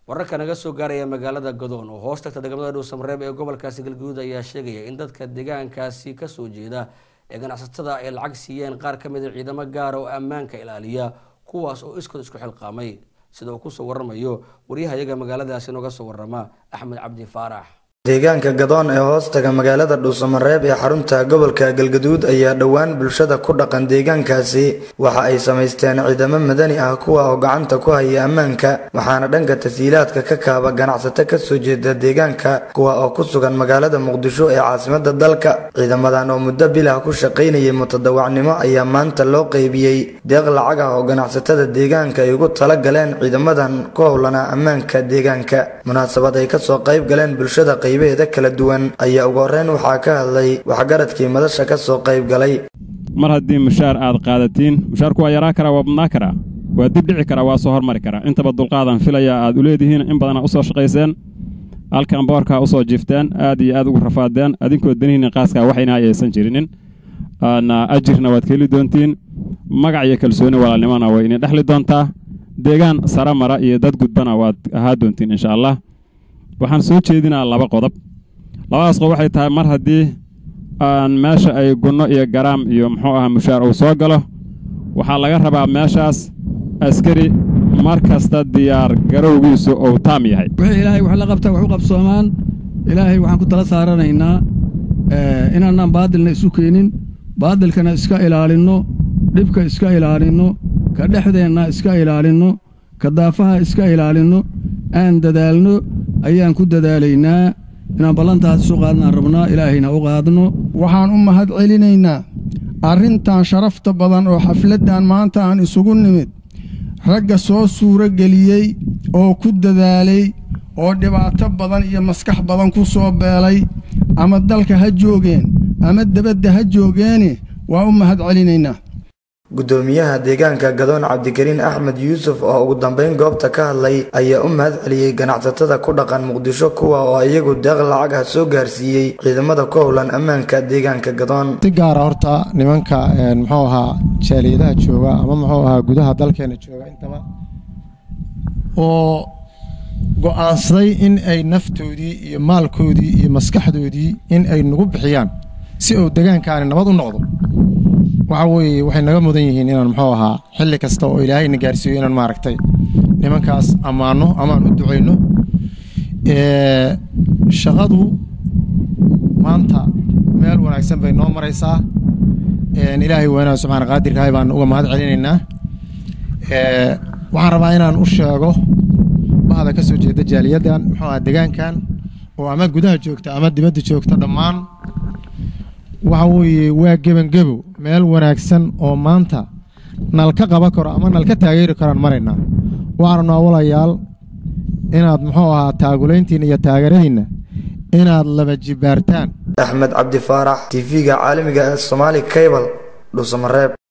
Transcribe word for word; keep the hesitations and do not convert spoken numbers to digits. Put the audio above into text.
wararka naga soo gaaraya magaalada Gadoon oo hoos tagta degmada Dhuusamareeb ee gobolkaasi Galgaduud ayaa sheegaya in dadka deegaankaasi ka soo jeeda ee ganacsatada ay lacag siiyeen qaar ka mid ah ciidamo gaar ah oo ammaanka ilaaliya kuwaas oo iskood isku xilqaamay sida uu ku soo waramayo wariyahayaga magaaladaasi nooga soo warama Axmed Cabdi Faarax deegaanka Gadoon ee hoos taga magaalada Dhuusamareeb ee xarunta gobolka Galgaduud ayaa dhawaan bulshada ku dhaqan deegaankaasi waxa ay sameysteen ciidamo madani ah kuwa oo gacanta ku haya ammaanka waxaana dhanka tasiilaadka ka kaaba ganacsato ka soo jeeda deegaanka kuwa oo ku sugan magaalada Muqdisho ee caasimadda dalka ciidamadan oo muddo bilah ku shaqeynayay mutadawacnimo ayaa maanta loo qaybiyay deeq lacag ah oo ganacsatada deegaanka ay ugu tala galeen ciidamadan ku howlana ammaanka deegaanka munaasabad ay ka soo qayb galeen bulshada qaybaheeda kala duwan ayaa ugu horreyn waxa ka hadlay waxgaradkii madasha ka soo qayb galay mar haddii mushaar aad qaadatiin mushaarku waa yaraa kara waa badnaa kara waa dib dhici kara waa soo hormari kara intaba dulqaadan filaya aad u leedihiin in badan u soo shaqayseen halkan boorka u soo jifteen aad iyo aad ugu rafaadeen adinkoo danihiin qaaska waxayna aysan jirinin ana ajirna waad keli doontiin magac iyo kalsooni walaalnimana way in dhaxli doontaa deegaan saramara iyo dad gudbana waad ahaa doontiin insha Allah waxaan soo jeedinaa laba qodob labadaas qodob waxay tahay mar haddii aan meesha ay gunno iyo garaam iyo muxuu ahaa mushaar uu soo galo waxaa laga rabaa meeshaas askari mar kasta diyaar garowgiisu uu taam yahay wixii ilaahay wax la qabta wax u qabsoomaan ilaahay waxaan ku tala saaranaynaa inaanaan baadilna isu keenin baadilkana iska ilaalinno dhibka iska ilaalinno ka dhexdeenna iska ilaalinno ka daafaha iska ilaalinno aan dadaalno ayaan ku dadaalaynaa inaan ballantaas soo qaadnaan rabnaa ilaahayna u qaadno waxaan u mahad celinaynaa arrintan sharafta badan oo xafladdan maanta aan isugu nimid ragga soo suuro geliyey oo ku dadaalay oo dhibaato badan iyo maskax badan ku soo beelay ama dalka ha joogeen ama dibadda ha joogeene waa u mahad celinaynaa gudoomiyaha deegaanka Gadoon Cabdikariin Axmed Yuusuf oo ugu dambeyn goobta ka hadlay ayaa u mahad celiyay ganacsatada ku dhaqan Muqdisho kuwa oo iyagu deeq lacag ah soo gaarsiiyay ciidamada ku howlan ammaanka deegaanka Gadoon si gaar ah horta nimanka muxuu ahaa jaaliyadaha jooga ama muxuu ahaa gudaha dalkeena jooga intaba oo go'aansaday in ay naftoodii iyo maalkoodii iyo maskaxdoodii in ay nagu bixiyaan si uu deegaankaani nabad u noqdo waxa weeye waxay naga mudan yihiin inaan muxuu ahaa xilli kasta oo ilaahayna gaarsiiyo inaan maaragtay nimankaas ammaano amaan u duceyno ee shaqadu maanta meel wanaagsan bay noo maraysaa een ilaahay wanaag subxaana qaadirka hay baan uga mahad celinaynaa ee waxaan rabaa inaan u sheego bahda ka soo jeeda jaaliyadan muxuu ahaa deegaankan oo ama gudaha joogta ama dibadda joogta dhammaan waxa weeye waa gebangebo meel wanaagsan oo maanta nalka qaban karo ama nalka taageeri karaan marayna waxaan walaalayaal inaad muxuu ahaa taagulayntiin iyo taageeradiina inaad laba jibaartaan Axmed Cabdi Faarax T V-ga caalamiga ee Somali Cable Dhuusamareeb